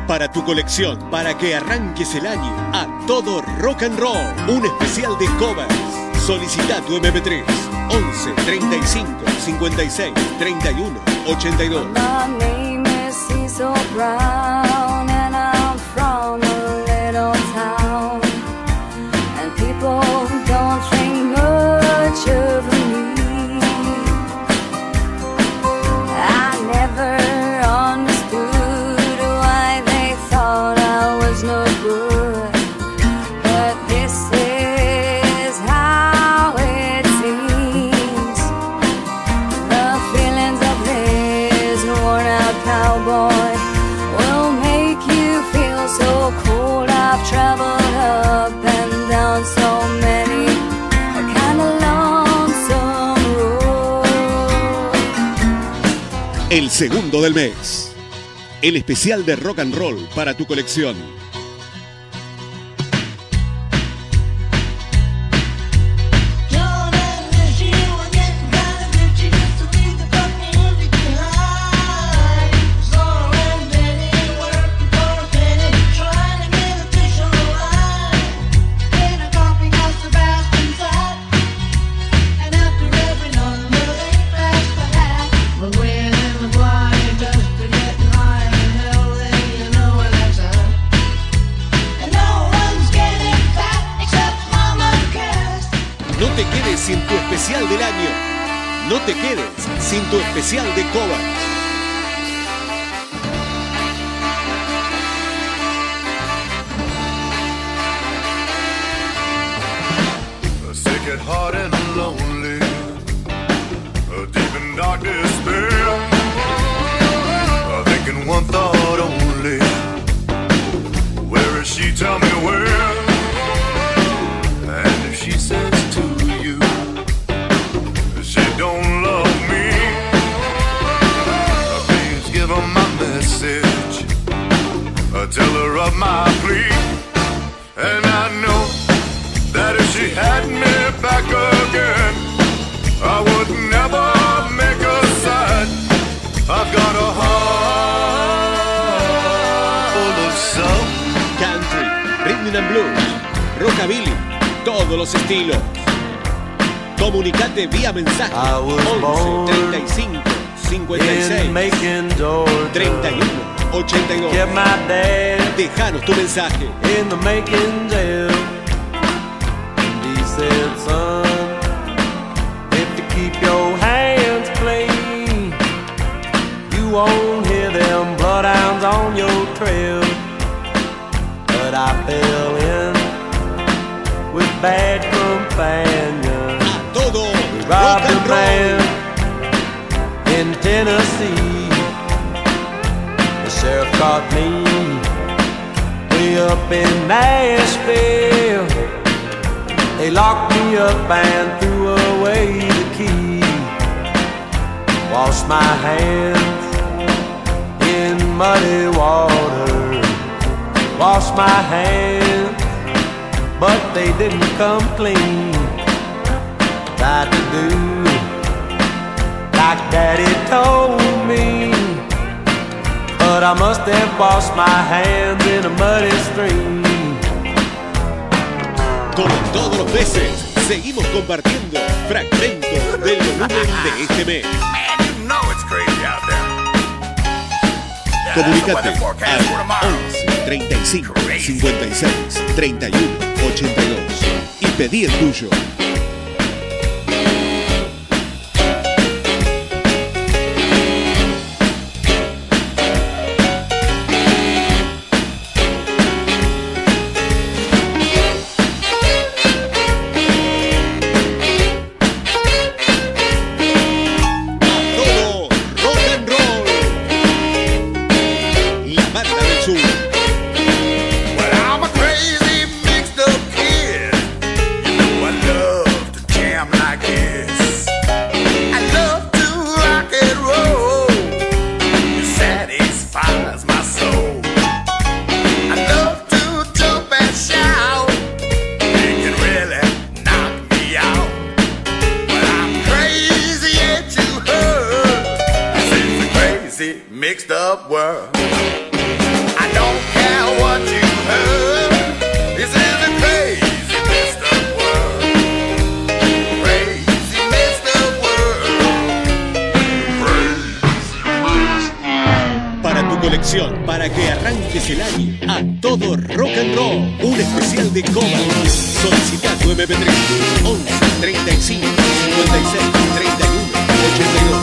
para tu colección, para que arranques el año a todo rock and roll. Un especial de covers. Solicita tu MP3 11 35 56 31 82. My name is Cecil Brown and I'm from a little town, and people don't think much of me. I never understood why they thought I was no good, but this is how it seems. The feelings of this worn out cowboy will make you feel so cold. I've traveled up and down so many kind of lonesome roads. El segundo del mes. El especial de rock and roll para tu colección. No te quedes sin tu especial del año. No te quedes sin tu especial de covers. Sick at heart and lonely, deep in dark despair, thinking one thought only, where is she, tell me where? And if she says to you she don't love me, please give her my message, tell her of my plea. And I know that if she had me back again, I would never make her sad. I've got a heart full of soul. Country, rhythm and blues, rockabilly, todos los estilos. Comunicate vía mensaje 11 35 56 31 82. Dejanos tu mensaje. In the making jail, and he said, son, if you keep your hands clean, you won't hear them bloodhounds on your trail. But I fell in with bad companions. Todo We rock robbed a and roll. man in Tennessee. The sheriff caught me way up in Nashville. They locked me up and threw away the key. Washed my hands in muddy water. Washed my hands, but they didn't come clean. Tried to do like Daddy told me, but I must have washed my hands in a muddy stream. Como todos los meses, seguimos compartiendo fragmentos del volumen de este mes. Man, you know it's crazy out there. Comunícate al 11 35 56 31 82 y pedí el tuyo. Well, I'm a crazy mixed up kid. You know I love to jam like this. I love to rock and roll. It satisfies my soul. I love to jump and shout. It can really knock me out. But I'm crazy, ain't you heard? This is a crazy mixed up world. I don't Yeah, what you heard. This is a crazy, messed up world. Crazy, messed up world. Para tu colección, para que arranques el año a todo rock and roll. Un especial de Cobalt. Solicita tu MP3 11 35 56 31 82.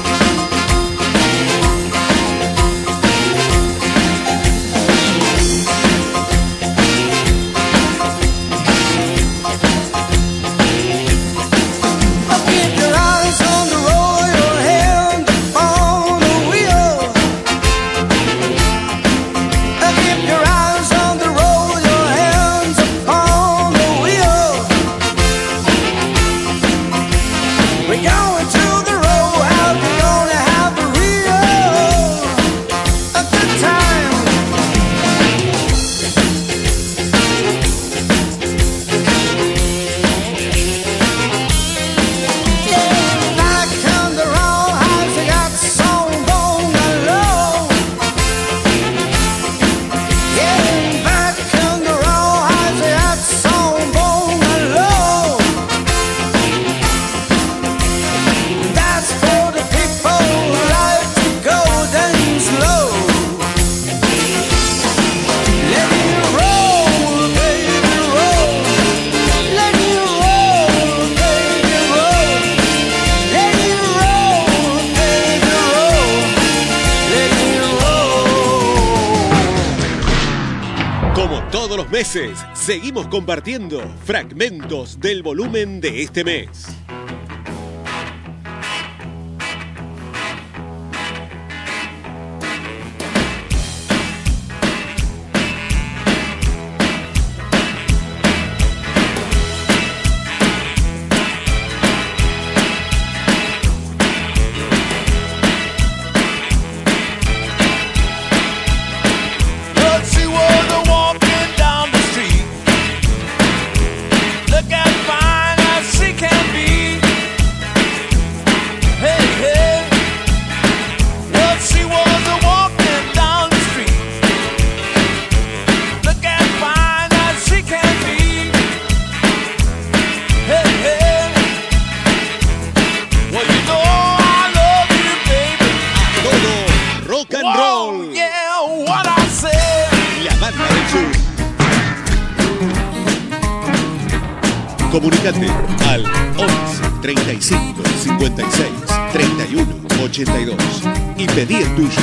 Todos los meses seguimos compartiendo fragmentos del volumen de este mes. Comunícate al 11 35 56 31 82 y pedí el tuyo.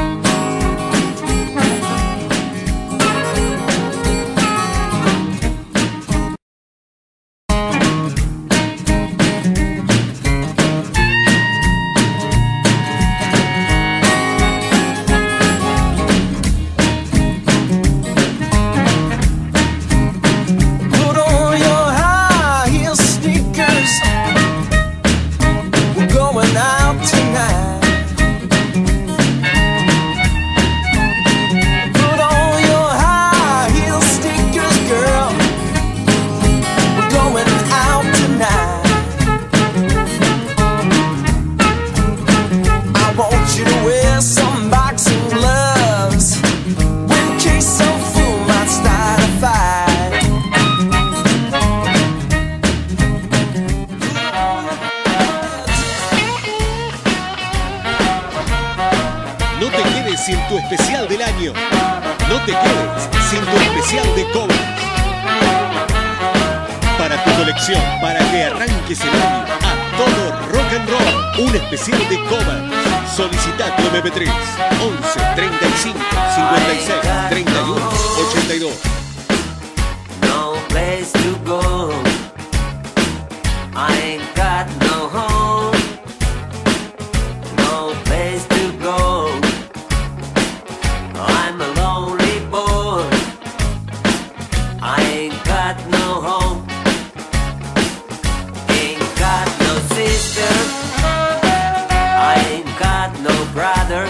Sin tu especial del año. No te quedes sin tu especial de covers. Para tu colección, para que arranques el año a todo rock and roll. Un especial de covers. Solicita tu MP3 11 35 56 31 82. No place to go. I ain't got no home. No place to go. I'm a lonely boy. I ain't got no home. Ain't got no sister. I ain't got no brother.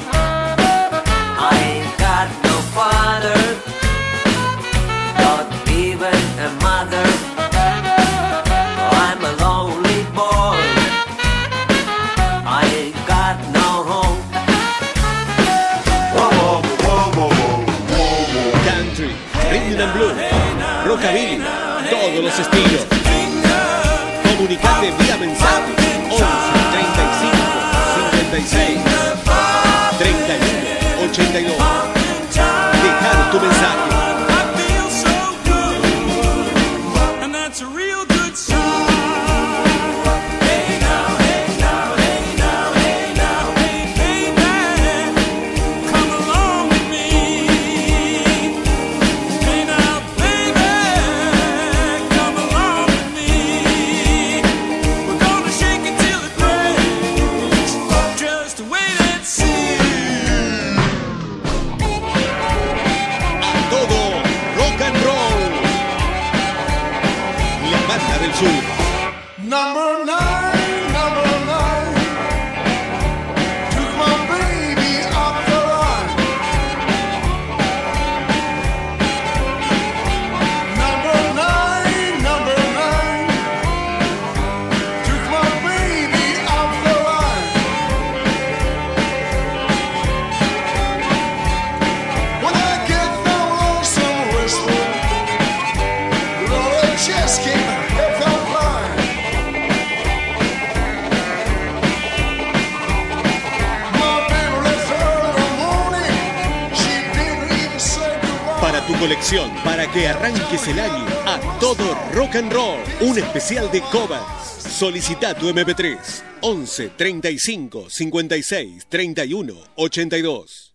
I ain't got no father. Not even a mother. and blues, rockabilly, todos los estilos. Comunicate vía mensaje 11 35 56 31 82. Dejar tu mensaje. Number 9, number 9, took my baby off the line. Number 9, took my baby off the line. When I get down lonesome whistle, Lord, just keep my head on flying. Para tu colección, para que arranques el año a todo rock and roll, un especial de covers. Solicita tu MP3 11 35 56 31 82.